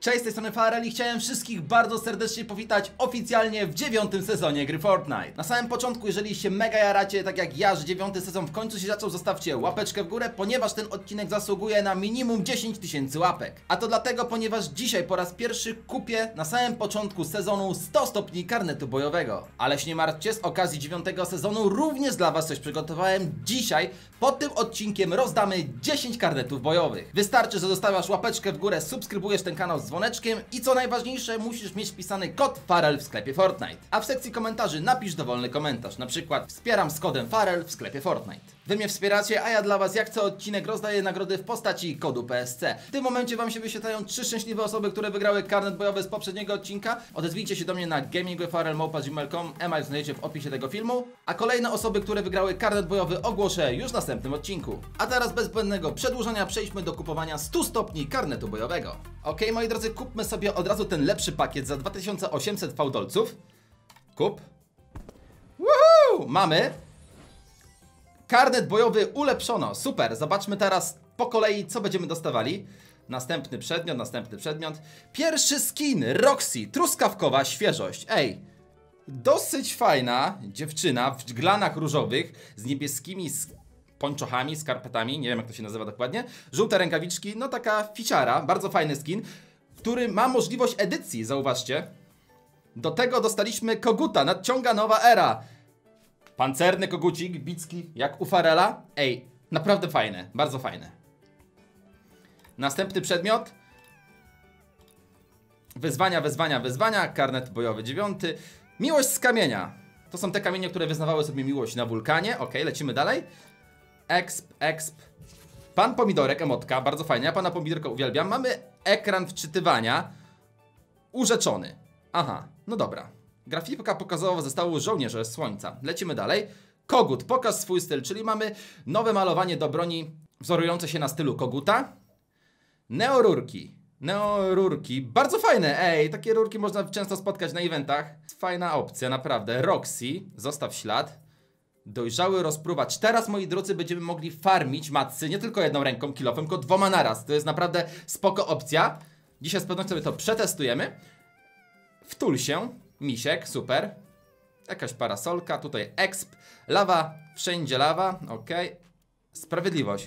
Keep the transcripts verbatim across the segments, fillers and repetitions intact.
Cześć, z tej strony Farel i chciałem wszystkich bardzo serdecznie powitać oficjalnie w dziewiątym sezonie gry Fortnite. Na samym początku, jeżeli się mega jaracie, tak jak ja, że dziewiąty sezon w końcu się zaczął, zostawcie łapeczkę w górę, ponieważ ten odcinek zasługuje na minimum dziesięć tysięcy łapek. A to dlatego, ponieważ dzisiaj po raz pierwszy kupię na samym początku sezonu sto stopni karnetu bojowego. Ale się nie martwcie, z okazji dziewiątego sezonu również dla was coś przygotowałem. Dzisiaj pod tym odcinkiem rozdamy dziesięć karnetów bojowych. Wystarczy, że zostawiasz łapeczkę w górę, subskrybujesz ten kanał z dzwoneczkiem i co najważniejsze, musisz mieć wpisany kod Farel w sklepie Fortnite. A w sekcji komentarzy napisz dowolny komentarz, na przykład wspieram z kodem Farel w sklepie Fortnite. Wy mnie wspieracie, a ja dla was jak co odcinek rozdaję nagrody w postaci kodu P S C. W tym momencie wam się wyświetlają trzy szczęśliwe osoby, które wygrały karnet bojowy z poprzedniego odcinka. Odezwijcie się do mnie na gaming with farel małpa gmail kropka com, e-mail znajdziecie w opisie tego filmu. A kolejne osoby, które wygrały karnet bojowy, ogłoszę już w następnym odcinku. A teraz bez zbędnego przedłużania przejdźmy do kupowania stu stopni karnetu bojowego. Ok, moi drodzy, kupmy sobie od razu ten lepszy pakiet za dwa tysiące osiemset fałdolców. Kup. Woohoo! Mamy karnet bojowy ulepszono. Super, zobaczmy teraz po kolei, co będziemy dostawali. Następny przedmiot, następny przedmiot. Pierwszy skin, Roxy, truskawkowa świeżość. Ej, dosyć fajna dziewczyna w glanach różowych z niebieskimi pończochami, skarpetami, nie wiem jak to się nazywa dokładnie. Żółte rękawiczki, no taka ficiara, bardzo fajny skin, który ma możliwość edycji, zauważcie. Do tego dostaliśmy koguta, nadciąga nowa era. Pancerny kogucik, bicki, jak u Farela. Ej, naprawdę fajne, bardzo fajne. Następny przedmiot. Wyzwania, wyzwania, wyzwania. Karnet bojowy dziewiąty. Miłość z kamienia. To są te kamienie, które wyznawały sobie miłość na wulkanie. Ok, lecimy dalej. Exp, exp. Pan Pomidorek, emotka, bardzo fajnie. Ja pana Pomidorka uwielbiam. Mamy ekran wczytywania. Urzeczony. Aha, no dobra. Grafika pokazowa zestawu żołnierze słońca. Lecimy dalej. Kogut, pokaż swój styl, czyli mamy nowe malowanie do broni wzorujące się na stylu koguta. Neorurki. Neorurki, bardzo fajne, ej, takie rurki można często spotkać na eventach. Fajna opcja, naprawdę. Roxy, zostaw ślad. Dojrzały rozpruwacz. Teraz, moi drodzy, będziemy mogli farmić matcy nie tylko jedną ręką, kilofem, tylko dwoma naraz. To jest naprawdę spoko opcja. Dzisiaj z pewnością sobie to przetestujemy. Wtul się. Misiek, super. Jakaś parasolka, tutaj exp. Lawa, wszędzie lawa, ok. Sprawiedliwość.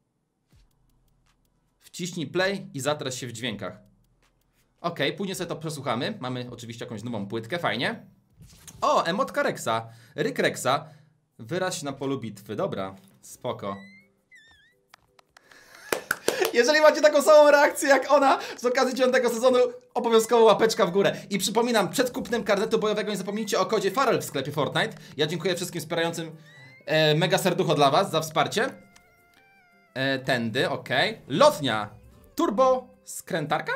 Wciśnij play i zatrać się w dźwiękach. Ok, później sobie to przesłuchamy. Mamy oczywiście jakąś nową płytkę, fajnie. O, emotka Rexa, Ryk Rexa. Wyraź na polu bitwy, dobra, spoko. Jeżeli macie taką samą reakcję jak ona z okazji dziewiątego sezonu, obowiązkowo łapeczka w górę. I przypominam, przed kupnem karnetu bojowego nie zapomnijcie o kodzie Farel w sklepie Fortnite. Ja dziękuję wszystkim wspierającym, e, mega serducho dla was za wsparcie. e, Tędy, ok. Lotnia, turbo skrętarka?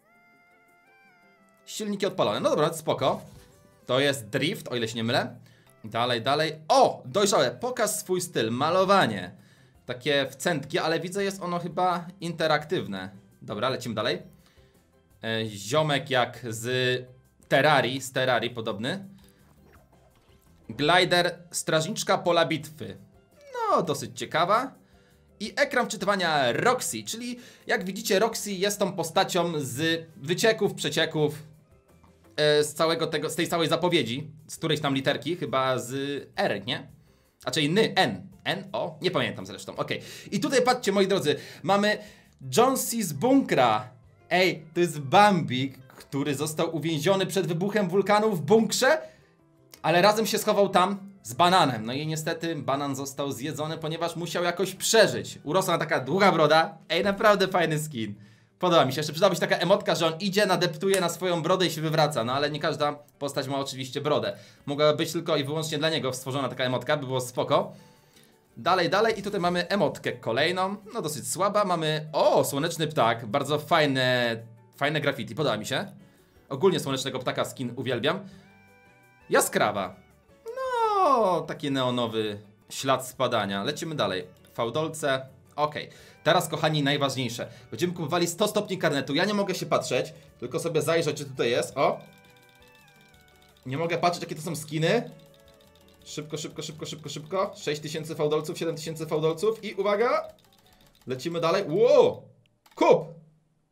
Silniki odpalone, no dobra, spoko. To jest drift, o ile się nie mylę. Dalej, dalej, o, dojrzałe, pokaż swój styl, malowanie. Takie wcętki, ale widzę, jest ono chyba interaktywne. Dobra, lecimy dalej. e, Ziomek jak z Terrarii, z Terrarii podobny. Glider, strażniczka pola bitwy. No, dosyć ciekawa. I ekran wczytywania Roxy, czyli jak widzicie, Roxy jest tą postacią z wycieków, przecieków, e, z całego tego, z tej całej zapowiedzi, z którejś tam literki, chyba z R, nie? A czyli N, N, N, O, nie pamiętam zresztą, ok. I tutaj patrzcie, moi drodzy, mamy Jonesy z bunkra. Ej, to jest Bambik, który został uwięziony przed wybuchem wulkanu w bunkrze, ale razem się schował tam z bananem. No i niestety banan został zjedzony, ponieważ musiał jakoś przeżyć. Urosła taka długa broda. Ej, naprawdę fajny skin. Podoba mi się. Jeszcze przydałaby się taka emotka, że on idzie, nadeptuje na swoją brodę i się wywraca. No ale nie każda postać ma oczywiście brodę. Mogła być tylko i wyłącznie dla niego stworzona taka emotka, by było spoko. Dalej, dalej i tutaj mamy emotkę kolejną. No dosyć słaba. Mamy, o, słoneczny ptak. Bardzo fajne, fajne graffiti. Podoba mi się. Ogólnie słonecznego ptaka skin uwielbiam. Jaskrawa. No, taki neonowy ślad spadania. Lecimy dalej. Fałdolce. Ok. Teraz, kochani, najważniejsze. Będziemy kupowali sto stopni karnetu. Ja nie mogę się patrzeć, tylko sobie zajrzeć, czy tutaj jest. O! Nie mogę patrzeć, jakie to są skiny. Szybko, szybko, szybko, szybko, szybko. sześć tysięcy fałdolców, siedem tysięcy fałdolców. I uwaga! Lecimy dalej. Wow! Kup!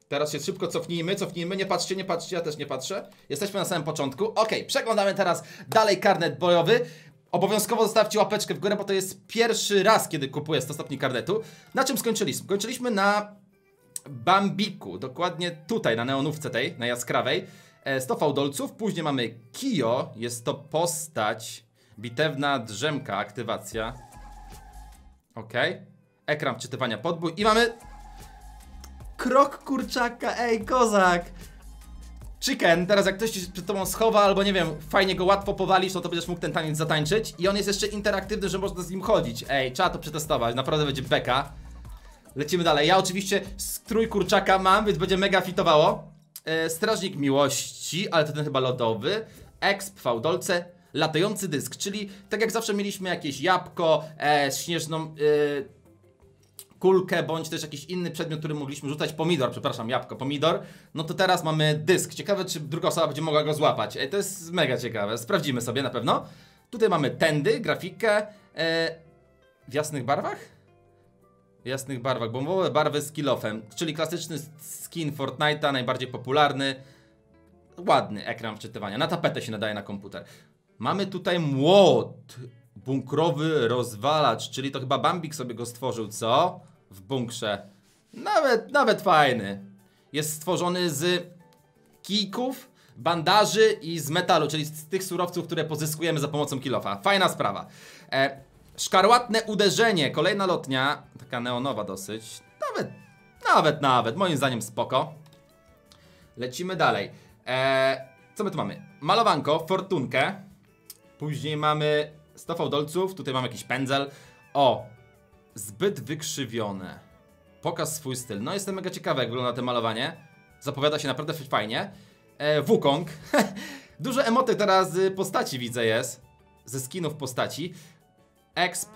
Teraz się szybko cofnijmy, cofnijmy, nie patrzcie, nie patrzcie, ja też nie patrzę. Jesteśmy na samym początku. Ok, przeglądamy teraz dalej karnet bojowy. Obowiązkowo zostawcie łapeczkę w górę, bo to jest pierwszy raz, kiedy kupuję sto stopni karnetu. Na czym skończyliśmy? Skończyliśmy na Bambiku, dokładnie tutaj, na neonówce tej, na jaskrawej. sto fałdolców, później mamy Kio, jest to postać, bitewna drzemka, aktywacja. Ok, ekran wczytywania podbój i mamy krok kurczaka, ej kozak. Chicken, teraz jak ktoś się przed tobą schowa albo nie wiem, fajnie go łatwo powalisz, no to będziesz mógł ten taniec zatańczyć. I on jest jeszcze interaktywny, że można z nim chodzić. Ej, trzeba to przetestować, naprawdę będzie beka. Lecimy dalej, ja oczywiście strój kurczaka mam, więc będzie mega fitowało. e, Strażnik miłości, ale to ten chyba lodowy. Exp, fałdolce, latający dysk, czyli tak jak zawsze mieliśmy jakieś jabłko, e, śnieżną e, kulkę, bądź też jakiś inny przedmiot, który mogliśmy rzucać. Pomidor, przepraszam, jabłko, pomidor. No to teraz mamy dysk. Ciekawe, czy druga osoba będzie mogła go złapać. e, To jest mega ciekawe, sprawdzimy sobie na pewno. Tutaj mamy tędy, grafikę e, w jasnych barwach? W jasnych barwach, bombowe barwy z kill-offem, czyli klasyczny skin Fortnite'a, najbardziej popularny. Ładny ekran wczytywania, na tapetę się nadaje na komputer. Mamy tutaj młot, bunkrowy rozwalacz, czyli to chyba Bambik sobie go stworzył, co? W bunkrze. Nawet, nawet fajny. Jest stworzony z kijków, bandaży i z metalu, czyli z tych surowców, które pozyskujemy za pomocą kill-offa. Fajna sprawa. E, szkarłatne uderzenie, kolejna lotnia, taka neonowa dosyć. Nawet, nawet, nawet, moim zdaniem spoko. Lecimy dalej. E, co my tu mamy? Malowanko, fortunkę. Później mamy sto fałdolców, tutaj mamy jakiś pędzel. O, zbyt wykrzywione. Pokaż swój styl. No jestem mega ciekawy, jak wygląda to malowanie. Zapowiada się naprawdę fajnie. e, Wukong. Dużo emotek teraz z postaci widzę jest. Ze skinów postaci. Exp.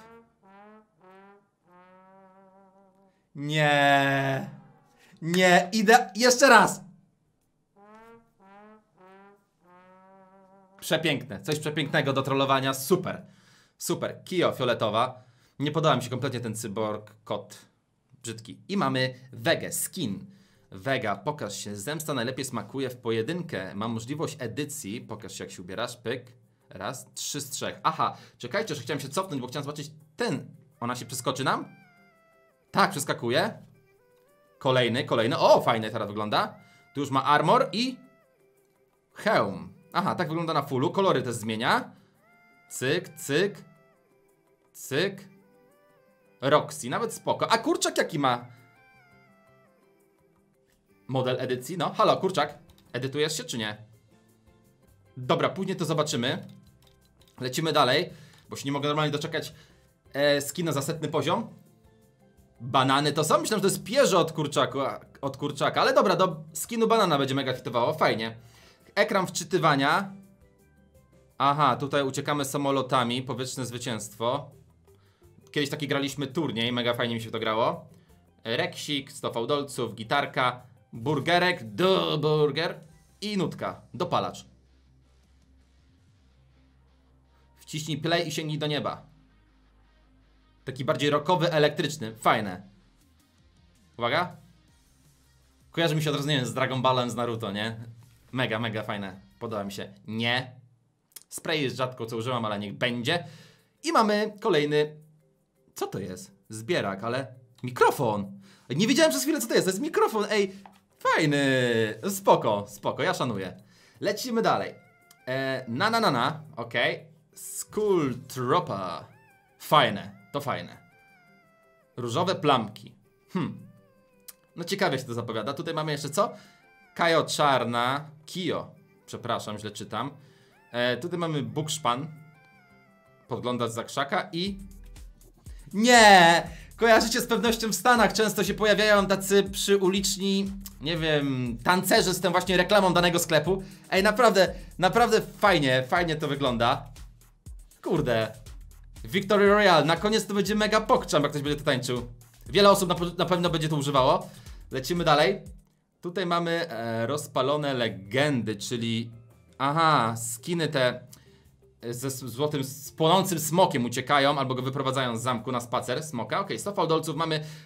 Nie. Nie, idę jeszcze raz. Przepiękne, coś przepięknego do trollowania, super. Super, Kio fioletowa. Nie podoba mi się kompletnie ten cyborg kot. Brzydki. I mamy Vegę, skin. Vega, pokaż się, zemsta najlepiej smakuje w pojedynkę. Mam możliwość edycji, pokaż się jak się ubierasz, pyk. Raz, trzy z trzech. Aha, czekajcie, że chciałem się cofnąć, bo chciałem zobaczyć ten. Ona się przeskoczy nam? Tak, przeskakuje. Kolejny, kolejny, o fajnie teraz wygląda. Tu już ma armor i hełm. Aha, tak wygląda na fullu, kolory też zmienia. Cyk, cyk. Cyk. Roxy, nawet spoko. A kurczak jaki ma model edycji? No, halo kurczak, edytujesz się czy nie? Dobra, później to zobaczymy. Lecimy dalej, bo się nie mogę normalnie doczekać e, skina za setny poziom. Banany to są? Myślę, że to jest pierze od kurczaka, od kurczaka. Ale dobra, do skinu banana będzie mega fitowało, fajnie. Ekran wczytywania. Aha, tutaj uciekamy samolotami. Powietrzne zwycięstwo. Kiedyś taki graliśmy turniej, mega fajnie mi się to grało. Reksik, sto fałdolców, gitarka, burgerek, do burger i nutka, dopalacz. Wciśnij play i sięgnij do nieba. Taki bardziej rockowy, elektryczny, fajne. Uwaga. Kojarzy mi się od razu, nie wiem, z Dragon Ballem, z Naruto, nie? Mega, mega fajne, podoba mi się. Nie. Spray jest rzadko co używam, ale niech będzie. I mamy kolejny. Co to jest? Zbierak, ale mikrofon. Nie wiedziałem przez chwilę co to jest, to jest mikrofon, ej. Fajny, spoko, spoko, ja szanuję. Lecimy dalej. e, Na na na na, okej okay. Skull Tropa. Fajne, to fajne. Różowe plamki. Hmm. No ciekawie się to zapowiada. Tutaj mamy jeszcze co? Kajo czarna. Kio. Przepraszam, źle czytam. e, Tutaj mamy bukszpan. Podglądać za krzaka i... Nie! Kojarzycie z pewnością w Stanach często się pojawiają tacy przyuliczni, nie wiem, tancerze z tą właśnie reklamą danego sklepu. Ej, naprawdę, naprawdę fajnie, fajnie to wygląda. Kurde. Victory Royale, na koniec to będzie mega pokczam, jak ktoś będzie to tańczył. Wiele osób na, na pewno będzie to używało. Lecimy dalej. Tutaj mamy e, rozpalone legendy, czyli... Aha, skiny te ze złotym, z płonącym smokiem uciekają albo go wyprowadzają z zamku na spacer smoka. Okej, okay, sto fałdolców mamy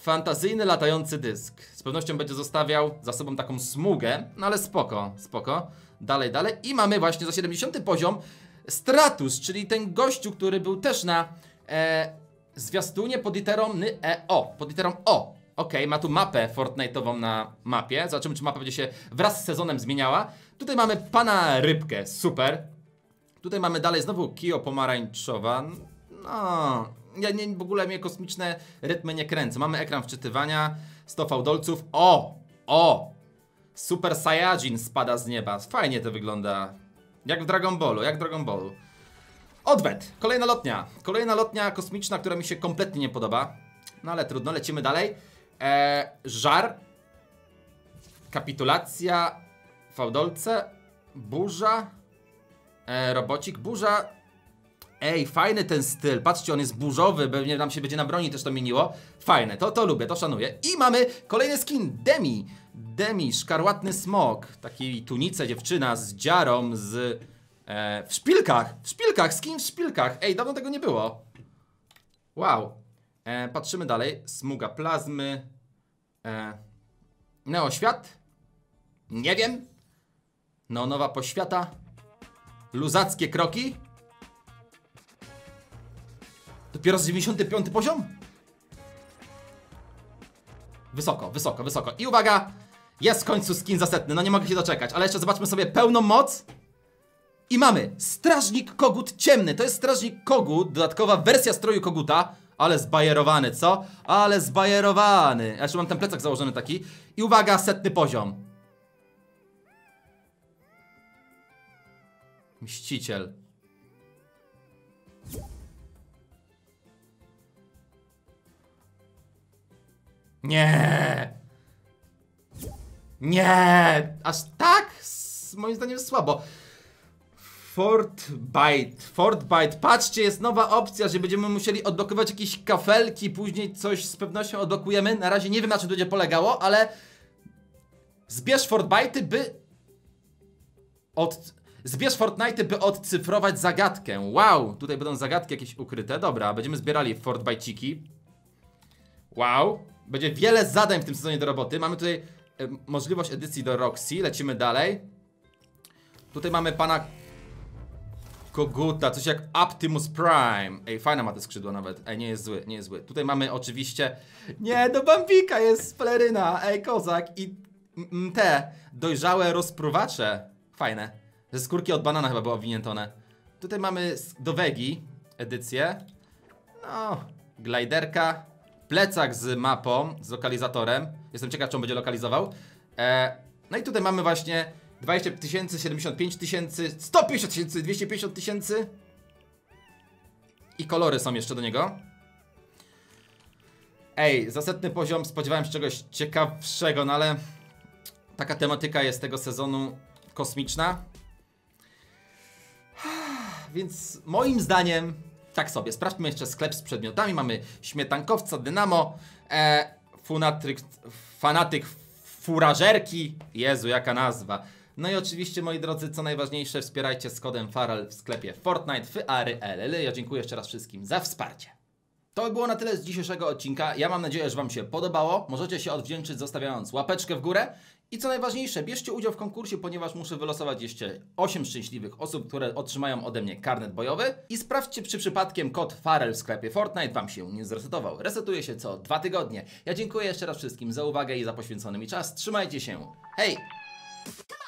Fantazyjny latający dysk. Z pewnością będzie zostawiał za sobą taką smugę, no ale spoko, spoko. Dalej, dalej. I mamy właśnie za siedemdziesiąty poziom Stratus, czyli ten gościu, który był też na e, zwiastunie pod literą N, E, O. Pod literą O. Okej, okay, ma tu mapę Fortnite'ową na mapie. Zobaczymy, czy mapa będzie się wraz z sezonem zmieniała. Tutaj mamy pana Rybkę, super. Tutaj mamy dalej znowu Kio pomarańczowa. No, ja nie, w ogóle mnie kosmiczne rytmy nie kręcą. Mamy ekran wczytywania, sto fałdolców. O, o, Super Saiyajin spada z nieba. Fajnie to wygląda. Jak w Dragon Ballu, jak w Dragon Ballu. Odwet, kolejna lotnia. Kolejna lotnia kosmiczna, która mi się kompletnie nie podoba. No ale trudno, lecimy dalej. Eee, żar. Kapitulacja. Fałdolce. Burza. Eee, robocik. Burza. Ej, fajny ten styl. Patrzcie, on jest burzowy. Pewnie nam się będzie na broni też to mieniło. Fajne, to, to lubię, to szanuję. I mamy kolejny skin. Demi. Demi, szkarłatny smok. Taki tunice dziewczyna z dziarą, z... E, w szpilkach, w szpilkach, skin w szpilkach. Ej, dawno tego nie było. Wow. E, patrzymy dalej. Smuga plazmy. E, Neoświat. Nie wiem. Neonowa poświata. Luzackie kroki. Dopiero z dziewięćdziesiąty piąty poziom? Wysoko, wysoko, wysoko. I uwaga, jest w końcu skin za setny. No nie mogę się doczekać, ale jeszcze zobaczmy sobie pełną moc. I mamy Strażnik Kogut Ciemny. To jest Strażnik Kogut, dodatkowa wersja stroju Koguta. Ale zbajerowany, co? Ale zbajerowany. Ja jeszcze mam ten plecak założony taki. I uwaga, setny poziom. Mściciel. Nie. Nie. Aż tak? S moim zdaniem słabo. Fortbyte, Fortbyte, patrzcie, jest nowa opcja, że będziemy musieli odblokować jakieś kafelki, później coś z pewnością odblokujemy. Na razie nie wiem, na czym to będzie polegało, ale zbierz Fortbyte, by od... Zbierz Fortnite, by odcyfrować zagadkę. Wow, tutaj będą zagadki jakieś ukryte. Dobra, będziemy zbierali Fortbyciki. Wow, będzie wiele zadań w tym sezonie do roboty. Mamy tutaj e, możliwość edycji do Roxy, lecimy dalej. Tutaj mamy pana Koguta, coś jak Optimus Prime. Ej, fajna ma te skrzydła nawet. Ej, nie jest zły, nie jest zły. Tutaj mamy oczywiście... Nie, do Bambika jest peleryna. Ej, kozak. I m, te dojrzałe rozpruwacze. Fajne. Ze skórki od banana chyba było owiniętone. Tutaj mamy do Wegi edycję. No, gliderka. Plecak z mapą, z lokalizatorem. Jestem ciekaw, czy on będzie lokalizował. E, no i tutaj mamy właśnie... dwadzieścia tysięcy, siedemdziesiąt pięć tysięcy, sto pięćdziesiąt tysięcy, dwieście pięćdziesiąt tysięcy. I kolory są jeszcze do niego. Ej, za setny poziom spodziewałem się czegoś ciekawszego, no ale taka tematyka jest tego sezonu kosmiczna. Więc moim zdaniem tak sobie, sprawdźmy jeszcze sklep z przedmiotami. Mamy śmietankowca, dynamo, e, funatryk, fanatyk furażerki. Jezu, jaka nazwa. No i oczywiście, moi drodzy, co najważniejsze, wspierajcie z kodem Farel w sklepie Fortnite, Fyary, L L. Ja dziękuję jeszcze raz wszystkim za wsparcie. To by było na tyle z dzisiejszego odcinka. Ja mam nadzieję, że wam się podobało. Możecie się odwdzięczyć zostawiając łapeczkę w górę. I co najważniejsze, bierzcie udział w konkursie, ponieważ muszę wylosować jeszcze osiem szczęśliwych osób, które otrzymają ode mnie karnet bojowy. I sprawdźcie, czy przypadkiem kod Farel w sklepie Fortnite wam się nie zresetował. Resetuje się co dwa tygodnie. Ja dziękuję jeszcze raz wszystkim za uwagę i za poświęcony mi czas. Trzymajcie się. Hej!